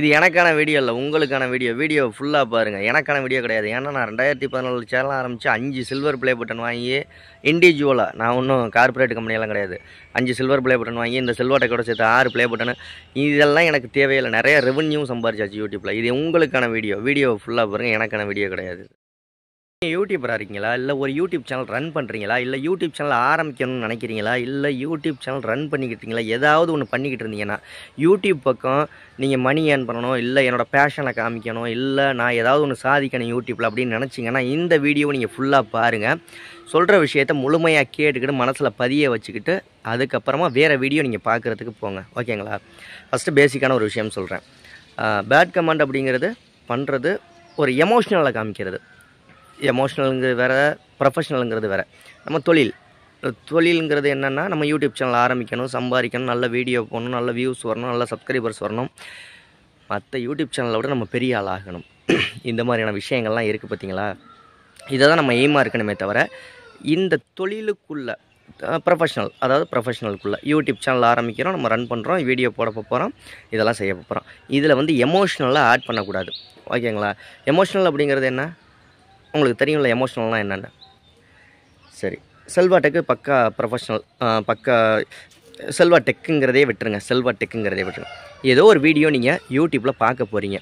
இது எனக்கான வீடியோ இல்ல, உங்களுக்கான வீடியோ. வீடியோ ஃபுல்லா பாருங்க. எனக்கான வீடியோ கிடையாது. ஏன்னா நான் 2014 சேனல் ஆரம்பிச்சு 5 சில்வர் ப்ளே பட்டன் வாங்கி இண்டிவிஜுவலா, நான் ஒன்றும் கார்ப்பரேட் கம்பெனியெல்லாம் கிடையாது. 5 சில்வர் ப்ளே பட்டன் வாங்கி இந்த சில்வர் டெக்கோட சேர்த்து 6 ப்ளே பட்டன், இதெல்லாம் எனக்கு தேவையில்லை. நிறைய ரெவன்யூ சம்பாரிச்சாச்சு யூடியூப்ல. இது உங்களுக்கான வீடியோ. வீடியோ ஃபுல்லா பாருங்க. எனக்கான வீடியோ கிடையாது. யூடியூபரா இருக்கீங்களா, இல்லை ஒரு யூடியூப் சேனல் ரன் பண்ணுறீங்களா, இல்லை யூடியூப் சேனல் ஆரம்பிக்கணும்னு நினைக்கிறீங்களா, இல்லை யூடியூப் சேனல் ரன் பண்ணிக்கிட்டீங்களா, ஏதாவது ஒன்று பண்ணிக்கிட்டு இருந்தீங்கன்னா யூடியூப் பக்கம் நீங்கள் மணி ஏர்ன் பண்ணணும், இல்லை என்னோடய பேஷனை காமிக்கணும், இல்லை நான் ஏதாவது ஒன்று சாதிக்கணும் யூடியூப்பில் அப்படின்னு நினச்சிங்கன்னா இந்த வீடியோவை நீங்கள் ஃபுல்லாக பாருங்கள். சொல்கிற விஷயத்த முழுமையாக கேட்டுக்கிட்டு மனசில் பதிய வச்சுக்கிட்டு அதுக்கப்புறமா வேறு வீடியோ நீங்கள் பார்க்குறதுக்கு போங்க. ஓகேங்களா? ஃபஸ்ட்டு பேசிக்கான ஒரு விஷயம் சொல்கிறேன். பேட் கமெண்ட் அப்படிங்கிறது பண்ணுறது ஒரு எமோஷ்னலாக காமிக்கிறது. எமோஷ்னலுங்கிறது வேறு, ப்ரொஃபஷ்னலுங்கிறது வேறு. நம்ம தொழிலுங்கிறது என்னென்னா, நம்ம யூடியூப் சேனல் ஆரம்பிக்கணும், சம்பாதிக்கணும், நல்ல வீடியோ போடணும், நல்ல வியூஸ் வரணும், நல்ல சப்ஸ்கிரைபர்ஸ் வரணும், மற்ற யூடியூப் சேனலை விட நம்ம பெரிய ஆள் ஆகணும். இந்த மாதிரியான விஷயங்கள்லாம் இருக்குது பார்த்தீங்களா? இதை தான் நம்ம எய்மாக இருக்கணுமே தவிர, இந்த தொழிலுக்குள்ள ப்ரொஃபஷ்னல், அதாவது ப்ரொஃபஷ்னலுக்குள்ளே யூடியூப் சேனல் ஆரம்பிக்கிறோம், நம்ம ரன் பண்ணுறோம், வீடியோ போட போகிறோம், இதெல்லாம் செய்ய போகிறோம். இதில் வந்து எமோஷ்னலாக ஆட் பண்ணக்கூடாது. ஓகேங்களா? எமோஷ்னல் அப்படிங்கிறது என்ன உங்களுக்கு தெரியும்ல, எமோஷ்னல்னால் என்னென்ன? சரி, செல்வா டெக்கு பக்கா ப்ரொஃபஷ்னல், பக்கா செல்வா டெக்குங்கிறதே விட்டுருங்க. ஏதோ ஒரு வீடியோ நீங்கள் யூடியூப்பில் பார்க்க போகிறீங்க,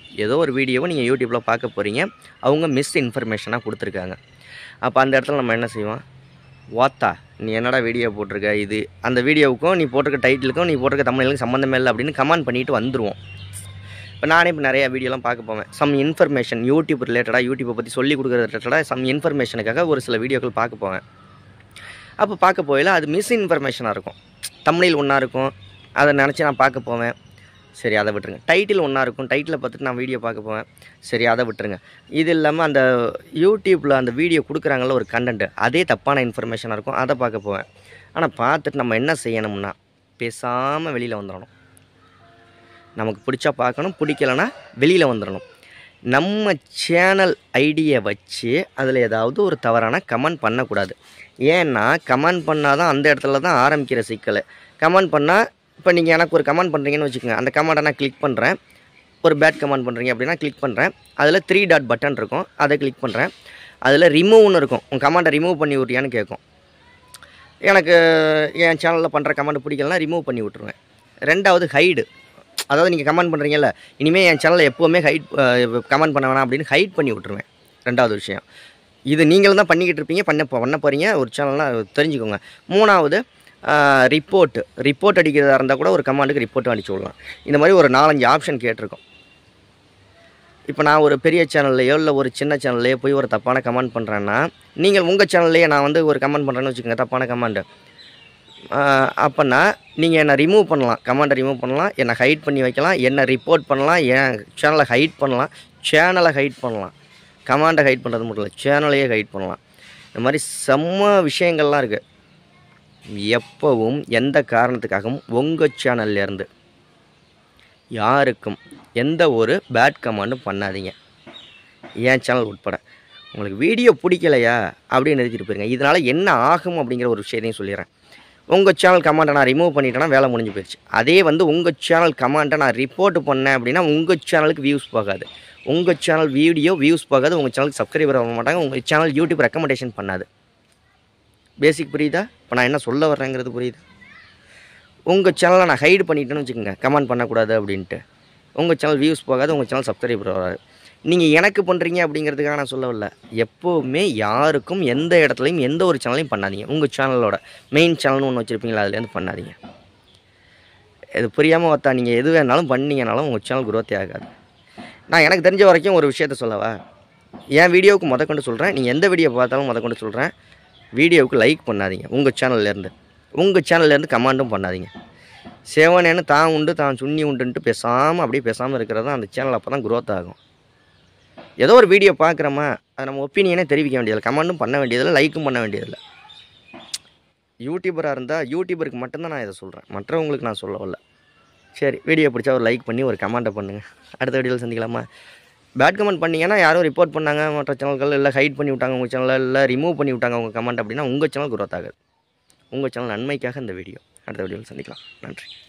அவங்க மிஸ் இன்ஃபர்மேஷனாக கொடுத்துருக்காங்க. அப்போ அந்த இடத்துல நம்ம என்ன செய்வோம்? வாத்தா, நீ என்னடா வீடியோ போட்டிருக்க, இது அந்த வீடியோவுக்கும் நீ போட்டிருக்க டைட்டிலுக்கும் நீ போட்டிருக்க தமிழுக்கும் சம்மந்தமே இல்லை அப்படின்னு கமெண்ட் பண்ணிவிட்டு வந்துடுவோம். இப்போ நானே நிறையா வீடியோலாம் பார்க்க போவேன். சம் இன்ஃபர்மேஷன் யூடியூப் ரிலேட்டடாக, யூடியூப்பை பற்றி சொல்லிக் கொடுக்குறது ரிலேட்டடாக சம் இன்ஃபர்மேஷனுக்காக ஒரு சில வீடியோக்கள் பார்க்க போவேன். அப்போ பார்க்க போயில அது மிஸ் இன்ஃபர்மேஷனாக இருக்கும். தமிழில் ஒன்றா இருக்கும், அதை நினச்சி நான் பார்க்க போவேன். சரி, அதை விட்டுருங்க. டைட்டில் ஒன்றா இருக்கும், டைட்டிலை பார்த்துட்டு நான் வீடியோ பார்க்க போவேன். சரி, அதை விட்டுருங்க. இது இல்லாமல் அந்த யூடியூப்பில் அந்த வீடியோ கொடுக்குறாங்கள ஒரு கண்டென்ட்டு, அதே தப்பான இன்ஃபர்மேஷனாக இருக்கும், அதை பார்க்க போவேன். ஆனால் பார்த்துட்டு நம்ம என்ன செய்யணும்னா, பேசாமல் வெளியில் வந்துடணும். நமக்கு பிடிச்சா பார்க்கணும், பிடிக்கலைன்னா வெளியில் வந்துடணும். நம்ம சேனல் ஐடியை வச்சு அதில் ஏதாவது ஒரு தவறான கமெண்ட் பண்ணக்கூடாது. ஏன்னா கமெண்ட் பண்ணால் தான் அந்த இடத்துல தான் ஆரம்பிக்கிற சிக்கல். கமெண்ட் பண்ணால், இப்போ நீங்கள் எனக்கு ஒரு கமெண்ட் பண்ணுறீங்கன்னு வச்சுக்கோங்க, அந்த கமெண்ட்டை நான் கிளிக் பண்ணுறேன். ஒரு பேட் கமெண்ட் பண்ணுறீங்க அப்படின்னா கிளிக் பண்ணுறேன். அதில் 3 டாட் பட்டன் இருக்கும், அதை கிளிக் பண்ணுறேன். அதில் ரிமூவ்னு இருக்கும், உங்கள் கமெண்ட்டை ரிமூவ் பண்ணி விட்றியான்னு கேட்கும். எனக்கு என் சேனலில் பண்ணுற கமெண்ட் பிடிக்கலன்னா ரிமூவ் பண்ணி விட்ருவேன். ரெண்டாவது ஹைடு, அதாவது நீங்கள் கமெண்ட் பண்ணுறீங்கல்ல, இனிமேல் என் சேனலில் எப்போவுமே கமெண்ட் பண்ண வேணாம் அப்படின்னு ஹைட் பண்ணி விட்ருவேன். ரெண்டாவது விஷயம் இது, நீங்களும் தான் பண்ணிக்கிட்டு இருப்பீங்க, பண்ண போகிறீங்க ஒரு சேனல்னால் தெரிஞ்சுக்கோங்க. மூணாவது ரிப்போர்ட் அடிக்கிறதா இருந்தால் கூட ஒரு கமாண்டுக்கு ரிப்போர்ட்டும் அடிச்சு விடலாம். இந்த மாதிரி ஒரு 4-5 ஆப்ஷன் கேட்டிருக்கோம். இப்போ நான் ஒரு பெரிய சேனல்லையோ இல்லை ஒரு சின்ன சேனல்லையோ போய் ஒரு தப்பான கமெண்ட் பண்ணுறேன்னா, நீங்கள் உங்கள் சேனல்லையே நான் வந்து ஒரு கமெண்ட் பண்ணுறேன்னு வச்சுக்கோங்க, தப்பான கமெண்ட், அப்போனா நீங்கள் என்னை ரிமூவ் பண்ணலாம், கமெண்ட்டை ரிமூவ் பண்ணலாம், என்னை ஹைட் பண்ணி வைக்கலாம், என்னை ரிப்போர்ட் பண்ணலாம், என் சேனலை ஹைட் பண்ணலாம், கமெண்ட்டை ஹைட் பண்ணுறது மட்டும் இல்லை, சேனலையே ஹைட் பண்ணலாம். இந்த மாதிரி செம்ம விஷயங்கள்லாம் இருக்குது. எப்போவும் எந்த காரணத்துக்காகவும் உங்கள் சேனல்லேருந்து யாருக்கும் எந்த ஒரு பேட் கமெண்ட்டும் பண்ணாதீங்க, என் சேனல் உட்பட. உங்களுக்கு வீடியோ பிடிக்கலையா அப்படின்னு நிறுத்திட்டு போயிருங்க. இதனால் என்ன ஆகும் அப்படிங்கிற ஒரு விஷயத்தையும் சொல்லிடுறேன். உங்கள் சேனல் கமெண்ட்டை நான் ரிமூவ் பண்ணிட்டேன்னா வேலை முடிஞ்சு போயிடுச்சு. அதே வந்து உங்கள் சேனல் கமெண்ட்டை நான் ரிப்போர்ட் பண்ணேன் அப்படின்னா உங்கள் சேனலுக்கு வியூஸ் போகாது, உங்கள் சேனல் வீடியோ வியூஸ் போகாது, உங்கள் சேனலுக்கு சப்ஸ்கிரைபர் ஆக மாட்டாங்க, உங்கள் சேனல் யூடியூப் ரெக்கமெண்டேஷன் பண்ணாது. பேசிக் புரியுதா? இப்போ நான் என்ன சொல்ல வர்றேங்கிறது புரியுது? உங்கள் சேனலை நான் ஹைடு பண்ணிட்டேன்னு வச்சுக்கோங்க, கமெண்ட் பண்ணக்கூடாது அப்படின்ட்டு, உங்கள் சேனல் வியூஸ் போகாது, உங்கள் சேனல் சப்ஸ்கிரைபர் வராது. நீங்கள் எனக்கு பண்ணுறீங்க அப்படிங்கிறதுக்காக நான் சொல்லவில்லை. எப்போவுமே யாருக்கும் எந்த இடத்துலையும் எந்த ஒரு சேனலையும் பண்ணாதீங்க. உங்கள் சேனலோட மெயின் சேனல்னு ஒன்று வச்சுருப்பீங்களா, அதுலேருந்து பண்ணாதீங்க. இது புரியாமல் பார்த்தா நீங்கள் எது வேணாலும் பண்ணீங்கனாலும் உங்கள் சேனல் குரோத்தே ஆகாது. நான் எனக்கு தெரிஞ்ச வரைக்கும் ஒரு விஷயத்த சொல்லவா, என் வீடியோவுக்கு முதற்கொண்டு சொல்கிறேன், நீங்கள் எந்த வீடியோ பார்த்தாலும் முதற்கொண்டு சொல்கிறேன், வீடியோவுக்கு லைக் பண்ணாதீங்க. உங்கள் சேனல்லேருந்து கமெண்ட்டும் பண்ணாதீங்க. சேவனேன்னு தான் உண்டு தான் சுண்ணி உண்டுன்ட்டு அப்படியே பேசாமல் இருக்கிறது தான் அந்த சேனல். அப்போ தான் குரோத் ஆகும். ஏதோ ஒரு வீடியோ பார்க்குறோமா, அதை நம்ம ஒப்பீனியனே தெரிவிக்க வேண்டியதில்லை, கமெண்ட்டும் பண்ண வேண்டியதில்லை, லைக்கும் பண்ண வேண்டியதில்லை. யூடியூபராக இருந்தால் யூடியூபருக்கு மட்டும்தான் நான் இதை சொல்கிறேன், மற்றவங்களுக்கு நான் சொல்லவில்லை. சரி, வீடியோ பிடிச்சா ஒரு லைக் பண்ணி ஒரு கமெண்ட்டை பண்ணுங்கள். அடுத்த வீடியோவில் சந்திக்கலாமா? பேட் கமெண்ட் பண்ணிங்கன்னா யாரும் ரிப்போர்ட் பண்ணாங்க, மற்ற சேனல்கள் இல்லை ஹைட் பண்ணி விட்டாங்க உங்கள் சேனலில், இல்லை ரிமூவ் பண்ணி விட்டாங்க உங்கள் கமெண்ட் அப்படின்னா உங்கள் சேனல் குரோத் ஆகாது. உங்கள் சேனல் நன்மைக்காக இந்த வீடியோ. அடுத்த வீடியோவில் சந்திக்கலாம். நன்றி.